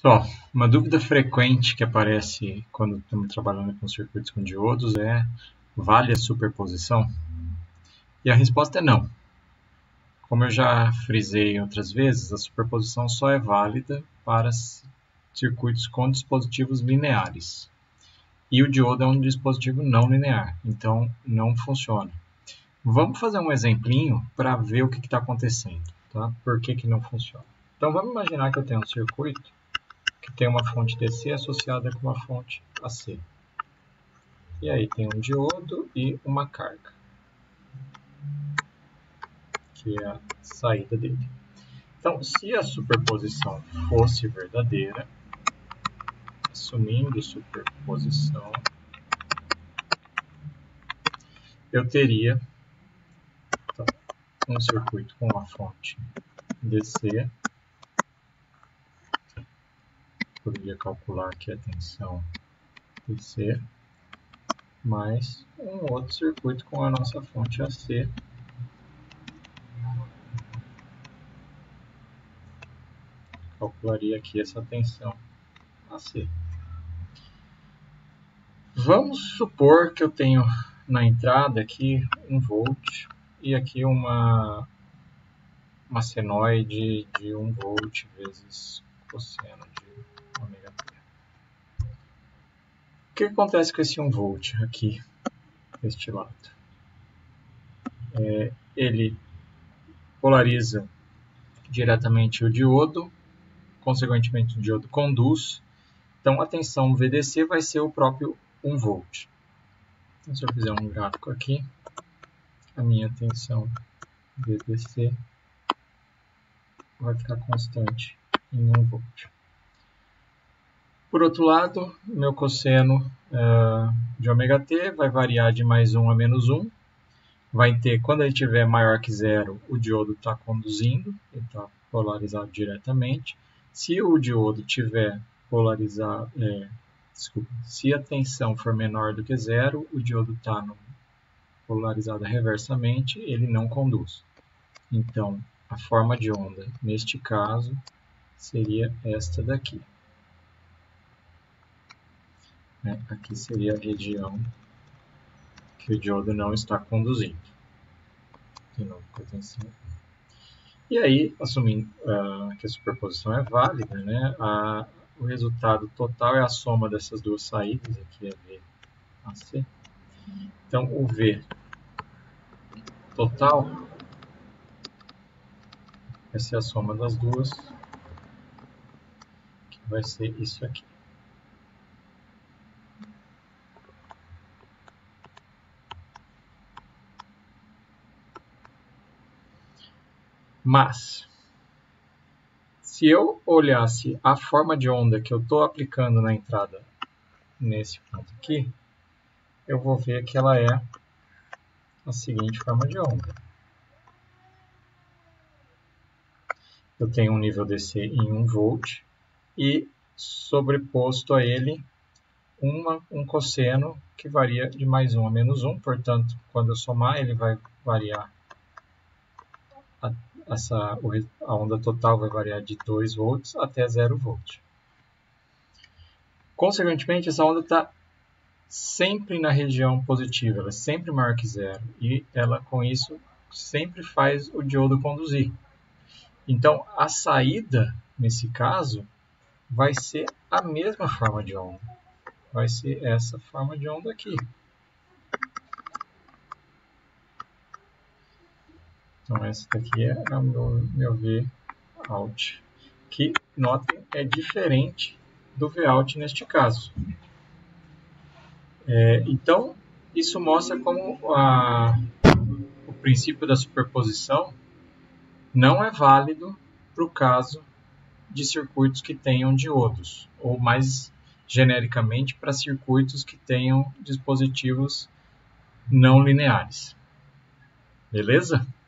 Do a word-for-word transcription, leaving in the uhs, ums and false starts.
Bom, uma dúvida frequente que aparece quando estamos trabalhando com circuitos com diodos é: vale a superposição? E a resposta é não. Como eu já frisei outras vezes, a superposição só é válida para circuitos com dispositivos lineares. E o diodo é um dispositivo não linear, então não funciona. Vamos fazer um exemplinho para ver o que está acontecendo, tá? Por que que não funciona. Então vamos imaginar que eu tenho um circuito que tem uma fonte D C associada com uma fonte A C. E aí tem um diodo e uma carga, que é a saída dele. Então, se a superposição fosse verdadeira, assumindo superposição, eu teria então, um circuito com uma fonte D C. Poderia calcular aqui a tensão D C, mais um outro circuito com a nossa fonte A C. Calcularia aqui essa tensão A C. Vamos supor que eu tenho na entrada aqui um volt e aqui uma, uma senoide de um volt vezes cosseno de ômega t. O que acontece com esse um volt aqui, deste lado? É, ele polariza diretamente o diodo, consequentemente o diodo conduz, então a tensão V D C vai ser o próprio um volt. Então, se eu fizer um gráfico aqui, a minha tensão V D C vai ficar constante em um volt. Por outro lado, meu cosseno uh, de ômega t vai variar de mais um a menos um. Vai ter, quando ele estiver maior que zero, o diodo está conduzindo, ele está polarizado diretamente. Se o diodo tiver polarizado, é, desculpa, se a tensão for menor do que zero, o diodo está polarizado reversamente, ele não conduz. Então, a forma de onda, neste caso, seria esta daqui. É, aqui seria a região que o diodo não está conduzindo. De novo, potencial. E aí, assumindo uh, que a superposição é válida, né, a, o resultado total é a soma dessas duas saídas, aqui é V A C. Então, o V total vai ser a soma das duas, que vai ser isso aqui. Mas, se eu olhasse a forma de onda que eu estou aplicando na entrada nesse ponto aqui, eu vou ver que ela é a seguinte forma de onda. Eu tenho um nível D C em um volt e sobreposto a ele uma, um cosseno que varia de mais um a menos um, portanto, quando eu somar, ele vai variar, a, essa, a onda total vai variar de dois volts até zero volt. Consequentemente, essa onda está sempre na região positiva, ela é sempre maior que zero, e ela, com isso, sempre faz o diodo conduzir. Então, a saída, nesse caso, vai ser a mesma forma de onda. Vai ser essa forma de onda aqui. Então, essa daqui é o meu, meu V out, que, notem, é diferente do V out neste caso. É, então, isso mostra como a, o princípio da superposição não é válido para o caso de circuitos que tenham diodos, ou mais genericamente para circuitos que tenham dispositivos não lineares. Beleza?